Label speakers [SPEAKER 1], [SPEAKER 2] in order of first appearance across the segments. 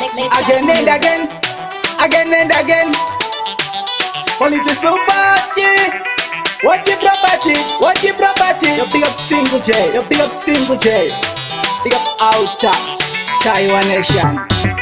[SPEAKER 1] Again and again, again and again. Quality super G. What the property? What the property? You big up single J. You big up single J. Big up outer Chaiwa Nation.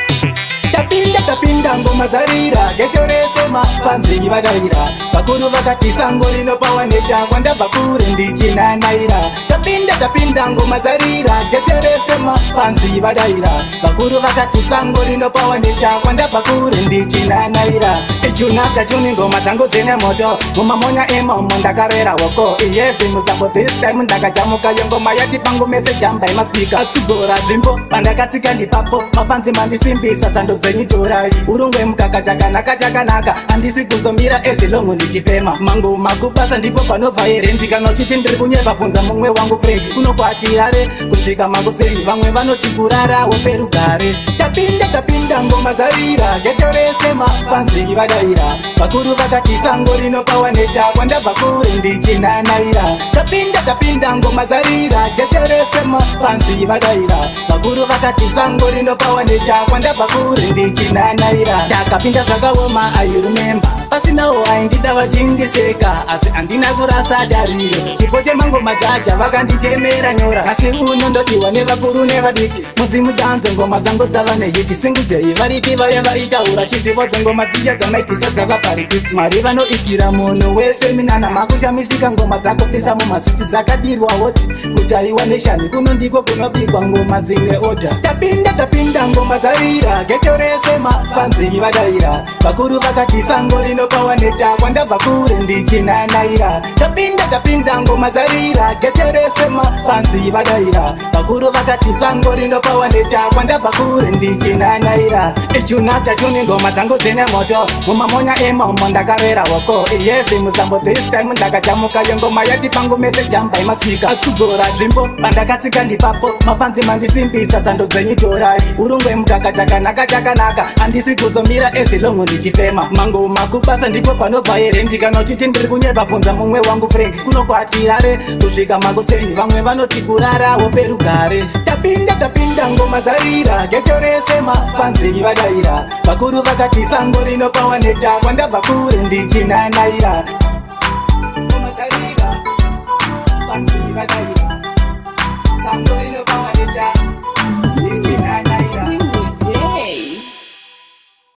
[SPEAKER 1] Tapinda ngoma zarira getorese mafanzi vadaira bakuru vakati sango linopawaneta kwandabva kure ndichinanaira tapinda ngoma zarira getorese mafanzi vadaira bakuru vakati sango linopawaneta kwandabva kure ndichinanaira ichunaka chuni ngoma dzangu dzine moto mumamonya emomo ndakarera woko iyevi muzambo this time ndakajamuka yengoma yati pangu mese jamba imasika asikuzora zvimbo pandakatsika ndipapo mafanzi mandisimbisa sando dzenitorai urungwe mukaka chakanaka handisi kuzomira ezilongo ndichifema mangu makupasa ndipo panobva here ndikanochiti ndiri kunyepa bvunza mumwe wangu friend kunokwatirare kusvika makuseri vamwe vanoti kurara weperugare tapinda ngoma zarira getorese mafanzi vadaira vakuru vakati sango linopawaneta kwandabva kure ndichinanaira tapinda ngoma zarira getorese mafanzi vadaira vakuru vakati sango linopawaneta kwandabva kure ndichinanaira ndakapinda zvakaoma I remember pasinawo aindida vachingiseka asi handina kurasa tariro chipo chemangoma chacha vakanditemera nyora asi uno ndodiwa nevakuru nevadiki muzimu danze ngoma dzangu dzava nehiti singu jei varipi vaya vaitaura chitivo dzengoma dziya dzamaitisa dzavaparikiti mwari vanoitira munhu wese minana makushamisika ngoma dzako pisa mumasiti dzakadirwa hoti kuti aiwa neshani kuno ndiko kunobikwa ngoma dzine oda tapinda ngoma zarira getorese mafanzi vadaira vakuru vakati sango linopawaneta kwandabva kure ndichinanaira tapinda ngoma zarira getorese mafanzi vadaira vakuru vakati sango linopawaneta kwandabva kure ndichinanaira ichunata chuni ngoma dzangu dzine moto mumamonya emomo ndakarera woko iyevi muzambo this time ndakajamuka yengoma yati pangu mese jamba imasika asikuzora zvimbo pandakatsika ndipapo mafanzi mandisimbisa sando dzenyitorai urungwe mukaka chakanaka handisi kuzomira ezilongo ndichifema mango makupasa ndipo panobva here ndikanochiti ndiri kunyepa bvunza mumwe wangu friend kunokwatirare kusvika makuseni vamwe vanoti kurara woperugare tapinda ngoma zarira getorese mafanzi vadaira vakuru vakati sango linopawaneta kwandabva kure ndichinanaira ngoma zarira fanzi vadaira sango linopawaneta